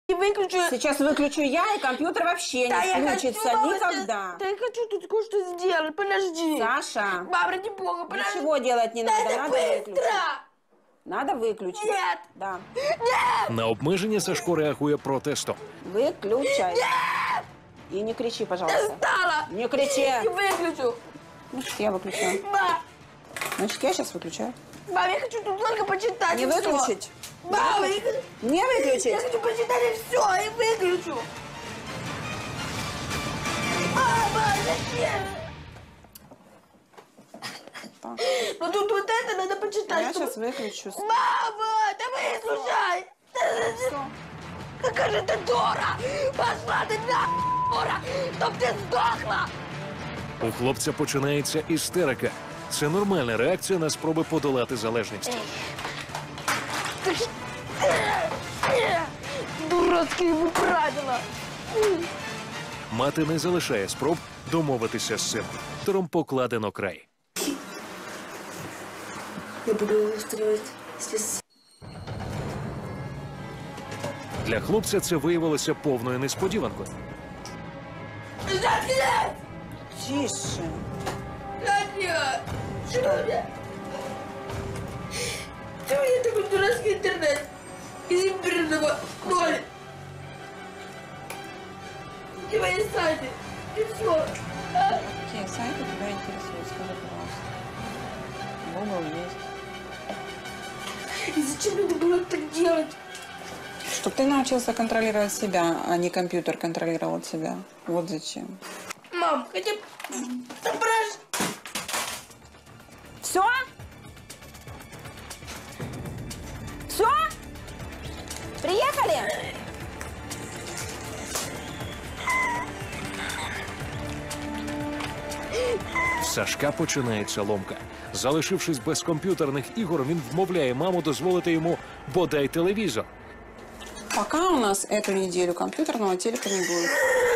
И выключу. Сейчас выключу я, и компьютер вообще Да, не включится никогда. Да я хочу тут кое-что сделать, подожди. Саша, Мам, ради бога, подожди. ничего делать не надо, надо быстро. выключить. Надо выключить. Нет. Да. Нет. На обмеження Сашко реагує протестом. Выключай. Нет. И не кричи, Я пожалуйста. встала. Не кричи. И выключу. Значит, я выключаю. Мам, Значит, я сейчас выключаю. мам, я хочу тут только почитать. Не и всё. выключить? Мам, Не я выключить? хочу почитать и все, и выключу. Мама, зачем? Так. Ну тут вот это надо почитать. Я чтобы- сейчас выключу. Мама, да выслушай. Какая же ты дура. Пошла ты на дура, чтоб ты сдохла. У хлопця починається істерика. Це нормальна реакція на спроби подолати залежність. Ты ж- Дурацкие вы правила. Мати не залишає спроб домовитися з сином. Тором покладено край. Я буду устраивать здесь. Для хлопця це виявилося повною несподіванкою. Нет! Тише. Нет! Что? Ты мне такой дурацкий интернет из имбирного ноль. И мои сайты. И все. Какие сайты тебя интересуют? Скажи, пожалуйста. Google есть. И зачем надо было так делать? Чтобы ты научился контролировать себя, а не компьютер контролировал тебя. Вот зачем. Мам, хотя бы спрашивай. Все? Все? Приехали? В Сашка починається ломка. Залишившись без комп'ютерних ігор, він вмовляє маму дозволити йому бодай телевізор. Пока у нас эту неделю компьютерного телека не будет.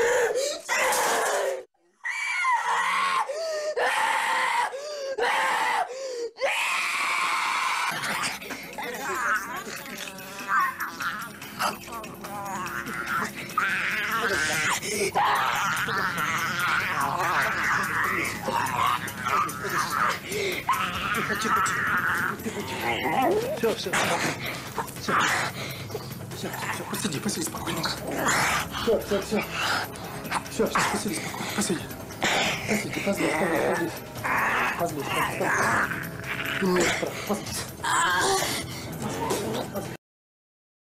Все, посиди спокойненько. Все, посиди спокойно, посиди. Позлись. Имеешь право, позлись.